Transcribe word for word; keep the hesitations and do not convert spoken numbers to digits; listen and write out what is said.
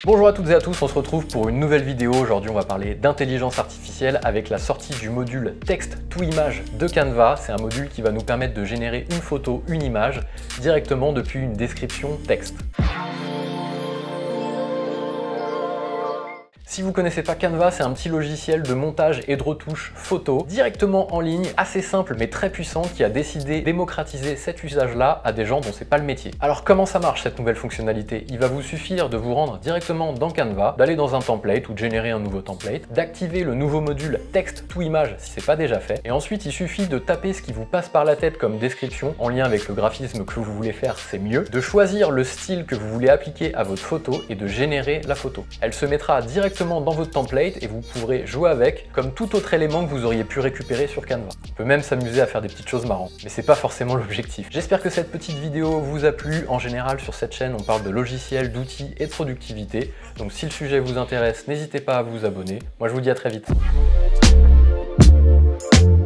Bonjour à toutes et à tous, on se retrouve pour une nouvelle vidéo. Aujourd'hui on va parler d'intelligence artificielle avec la sortie du module Text to Image de Canva. C'est un module qui va nous permettre de générer une photo, une image directement depuis une description texte. Si vous ne connaissez pas Canva, c'est un petit logiciel de montage et de retouche photo directement en ligne, assez simple mais très puissant, qui a décidé de démocratiser cet usage-là à des gens dont c'est pas le métier. Alors comment ça marche cette nouvelle fonctionnalité? Il va vous suffire de vous rendre directement dans Canva, d'aller dans un template ou de générer un nouveau template, d'activer le nouveau module Text to Image si c'est pas déjà fait, et ensuite il suffit de taper ce qui vous passe par la tête comme description en lien avec le graphisme que vous voulez faire, c'est mieux, de choisir le style que vous voulez appliquer à votre photo et de générer la photo. Elle se mettra directement dans votre template et vous pourrez jouer avec comme tout autre élément que vous auriez pu récupérer sur Canva. On peut même s'amuser à faire des petites choses marrantes, mais c'est pas forcément l'objectif. J'espère que cette petite vidéo vous a plu. En général sur cette chaîne on parle de logiciels, d'outils et de productivité, donc si le sujet vous intéresse, n'hésitez pas à vous abonner. Moi je vous dis à très vite.